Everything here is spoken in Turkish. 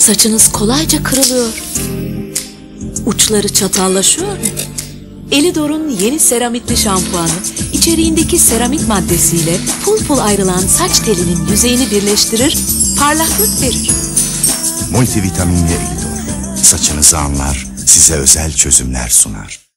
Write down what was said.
Saçınız kolayca kırılıyor. Uçları çatallaşıyor mu? Elidor'un yeni seramitli şampuanı içeriğindeki seramik maddesiyle pul pul ayrılan saç telinin yüzeyini birleştirir, parlaklık verir. Multivitaminli Elidor. Saçınızı anlar, size özel çözümler sunar.